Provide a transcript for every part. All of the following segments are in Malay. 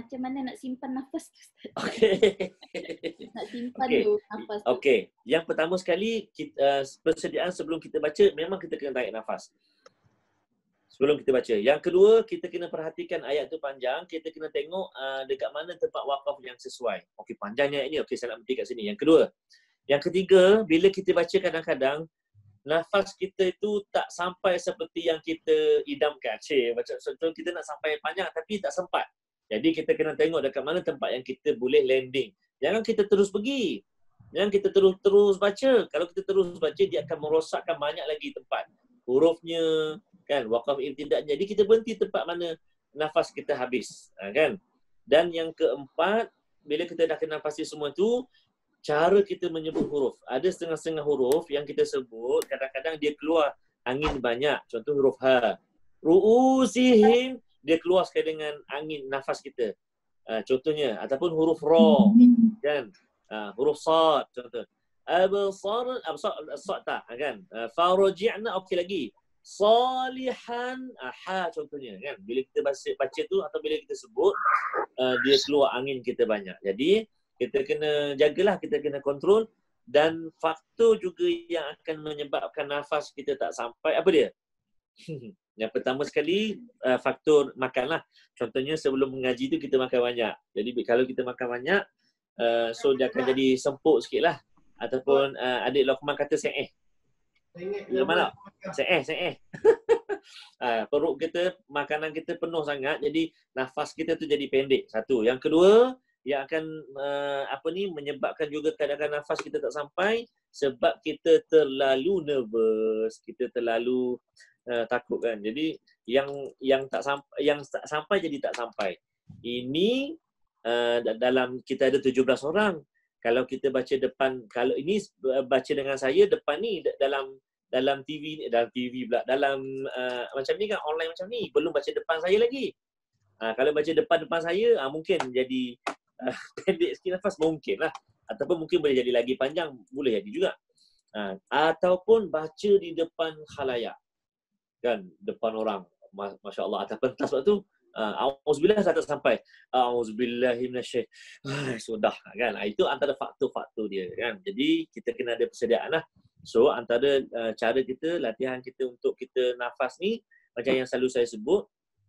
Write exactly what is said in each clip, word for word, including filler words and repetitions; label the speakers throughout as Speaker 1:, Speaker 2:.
Speaker 1: macam mana nak simpan nafas tu.
Speaker 2: Okey.
Speaker 1: Nak simpan
Speaker 2: Okey.
Speaker 1: tu nafas tu.
Speaker 2: Okey. Yang pertama sekali, kita, uh, persediaan sebelum kita baca, memang kita kena tarik nafas. Sebelum kita baca. Yang kedua, kita kena perhatikan ayat tu panjang. Kita kena tengok uh, dekat mana tempat wakaf yang sesuai. Okey, panjangnya ayat ni. Okey, saya nak berhenti kat sini. Yang kedua. Yang ketiga, bila kita baca kadang-kadang, nafas kita itu tak sampai seperti yang kita idamkan. Cik, macam contoh kita nak sampai panjang tapi tak sempat. Jadi kita kena tengok dekat mana tempat yang kita boleh landing. Jangan kita terus pergi. Jangan kita terus-terus baca. Kalau kita terus baca, dia akan merosakkan banyak lagi tempat. Hurufnya, kan, wakaf ibtidak. Jadi kita berhenti tempat mana nafas kita habis, ha, kan. Dan yang keempat, bila kita dah kena nafasi semua tu, cara kita menyebut huruf. Ada setengah-setengah huruf yang kita sebut, kadang-kadang dia keluar angin banyak. Contoh huruf ha. Ru'usihim, dia keluar sekali dengan angin nafas kita. Ha, contohnya, ataupun huruf ra, kan. Ha, huruf sad, contoh. Absar, absar, sad tak, kan. Ha, faraji'na, okey lagi. Salihan, aha, contohnya, kan. Bila kita baca, baca tu atau bila kita sebut, uh, dia keluar angin kita banyak. Jadi kita kena jagalah, kita kena kontrol. Dan faktor juga yang akan menyebabkan nafas kita tak sampai, apa dia? Yang pertama sekali, uh, faktor makanlah. Contohnya sebelum mengaji tu kita makan banyak. Jadi kalau kita makan banyak, uh, so dia akan jadi sempuk sikit lah. Ataupun uh, adik Lokman kata se'eh. Mana? Se'eh, se'eh. uh, perut kita, makanan kita penuh sangat, jadi nafas kita tu jadi pendek. Satu. Yang kedua, yang akan uh, apa ni menyebabkan juga kadang-kadang nafas kita tak sampai sebab kita terlalu nervous, kita terlalu uh, takut, kan. Jadi yang yang tak sampai, yang tak sampai jadi tak sampai. Ini uh, dalam kita ada tujuh belas orang. Kalau kita baca depan, kalau ini baca dengan saya depan ni dalam dalam T V, dalam T V pula, dalam uh, macam ni kan, online macam ni, belum baca depan saya lagi. Uh, kalau baca depan-depan saya, uh, mungkin jadi uh, pendek sikit nafas, mungkin lah. Ataupun mungkin boleh jadi lagi panjang, boleh jadi juga. Uh, ataupun baca di depan khalayak, kan, depan orang, Masya Allah, atas pentas waktu tu, Uh, Auzubillah tak sampai. Auzubillahi minasyaitan. Sudah, kan. Itu antara faktor-faktor dia, kan. Jadi kita kena ada persediaan lah. So antara uh, cara kita, latihan kita untuk kita nafas ni, macam yang selalu saya sebut.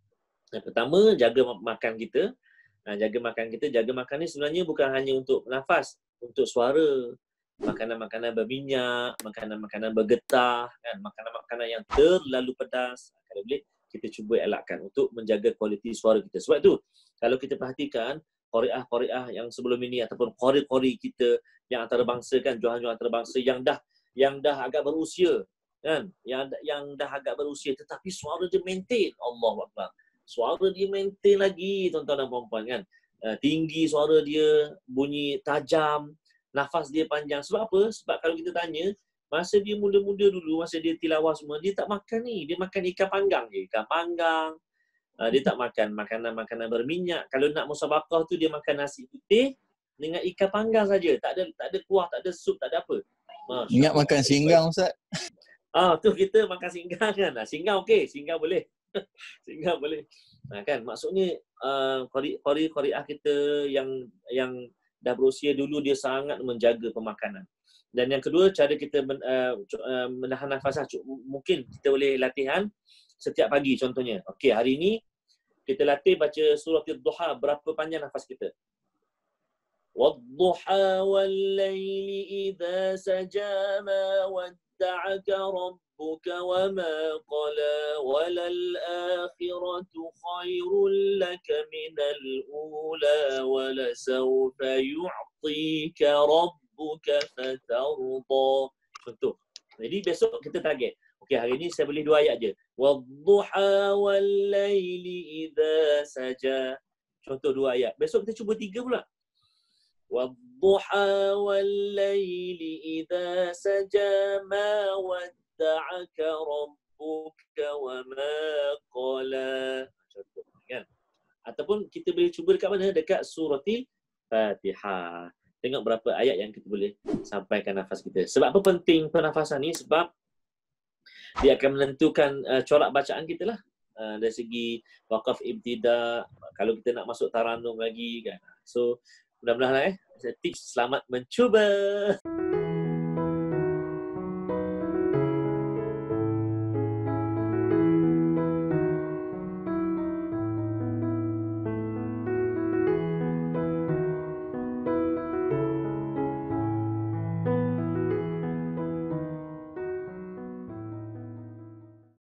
Speaker 2: Yang pertama, jaga makan kita. Uh, jaga makan kita, jaga makan ni sebenarnya bukan hanya untuk nafas, untuk suara. Makanan-makanan berminyak, makanan-makanan bergetah, kan. Makanan-makanan yang terlalu pedas. Kalau boleh, kita cuba elakkan untuk menjaga kualiti suara kita. Sebab tu, kalau kita perhatikan, qari'ah-qari'ah yang sebelum ini ataupun qari-qari kita yang antarabangsa, kan, johan-johan antarabangsa yang dah yang dah agak berusia, kan, yang yang dah agak berusia tetapi suara dia maintain. Allahu Akbar. Suara dia maintain lagi, tuan-tuan dan puan-puan, kan. Uh, tinggi suara dia, bunyi tajam, nafas dia panjang. Sebab apa? Sebab kalau kita tanya, masa dia muda-muda dulu, masa dia tilawah semua, dia tak makan ni. Dia makan ikan panggang je. Ikan panggang. Uh, dia tak makan makanan-makanan berminyak. Kalau nak musabaqah tu, dia makan nasi putih dengan ikan panggang saja. Tak ada tak ada kuah, tak ada sup, tak ada apa. Masya
Speaker 3: Ingat
Speaker 2: Allah.
Speaker 3: makan singgang, Ustaz.
Speaker 2: Ah, tu kita makan singgang, kan. Nah, singgang okey. Singgang boleh. Singgang boleh. Nah, kan. Maksudnya, uh, qari-qari'ah kita yang yang dah berusia dulu, dia sangat menjaga pemakanan. Dan yang kedua, cara kita men, uh, uh, menahan nafas, mungkin kita boleh latihan setiap pagi contohnya. Okey, hari ini kita latih baca surah Ad-Duha, berapa panjang nafas kita. Wad-duha wal-laili idza saja ma wadda'aka rabbuka wa ma qala walal akhiratu khairul laka minal ula wa la sawfa yu'tika rabbuka buka fatarda. Contoh. Jadi besok kita target. Okey, hari ni saya boleh dua ayat je. Wadduha wal-laili idza saja. Contoh dua ayat. Besok kita cuba tiga pula. Wadduha wal-laili idza saja ma wadda'aka rabbuka wa ma qala. Contoh, kan? Ataupun kita boleh cuba dekat mana? Dekat suratil Fatihah. Tengok berapa ayat yang kita boleh sampaikan nafas kita. Sebab apa penting pernafasan ni? Sebab dia akan menentukan uh, corak bacaan kita lah. uh, dari segi wakaf ibtida, kalau kita nak masuk taranum lagi kan. So mudah-mudahan eh tips selamat mencuba.